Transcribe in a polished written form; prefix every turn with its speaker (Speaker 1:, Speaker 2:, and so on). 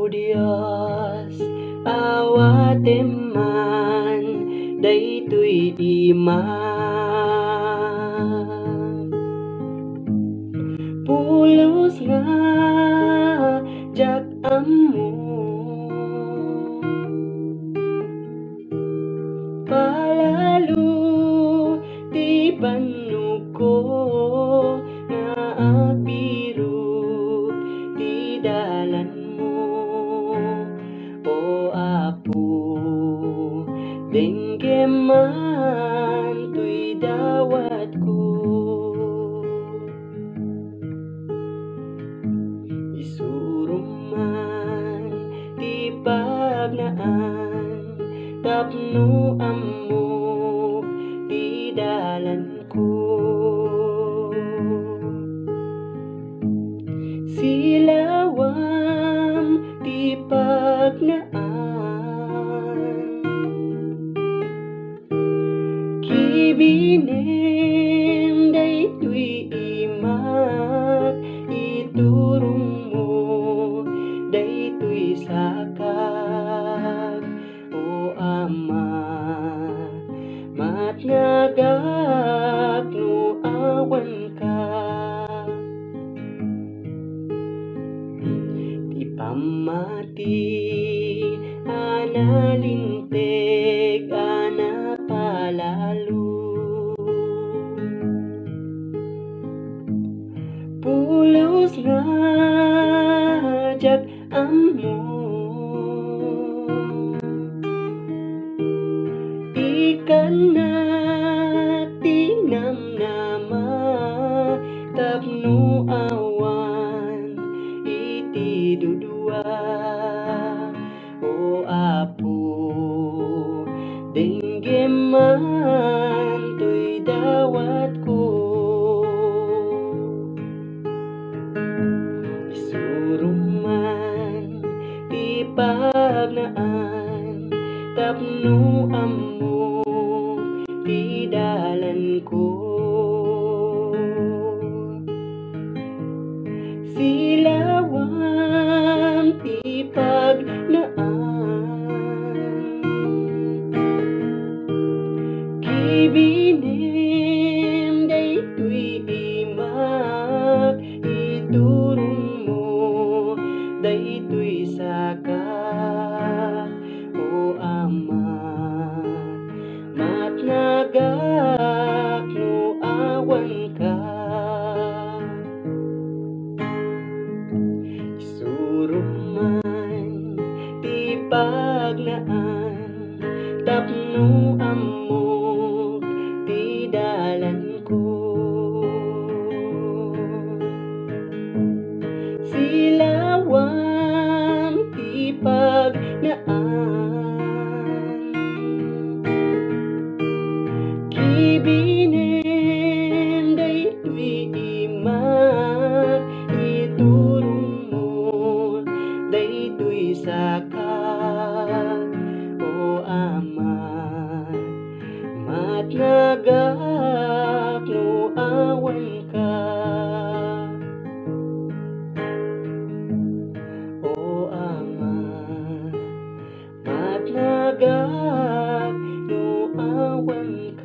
Speaker 1: Dios, awate man daytoy iman. Pulos nga jak ammo, palalo ti panuko nga agbiro ti dalan mo, o Apo. Dengge man to'y dawat ko, isurum man ti pagnaan, tapno ammo ti dalan ko. Silawam ti pagnaan, kibinem daytoy imak, iturong mo daytoy sakak, o Ama. Matngagak no awan ka, ti pamati analinteg ana palalo. Pulos nga jak ammo, ikan na tinamnama, tapno awan iti dudua, o Apo. Dengge man to'y dawat ko, isurum man ti pagnaan, tapno ammo ti dalan ko. Silawam ti pagnaan, kibinem daytoy imak, iturong mo daytoy sakak, o Ama. Matngagak no awan ka, isurum man ti pagnaan, tapno ammo ti dalan ko. Silawam ti pagnaan, kibinem daytoy imak, iturong mo daytoy sakak, o Ama. Matngagak no awan ka, o Ama. Matngagak no awan ka.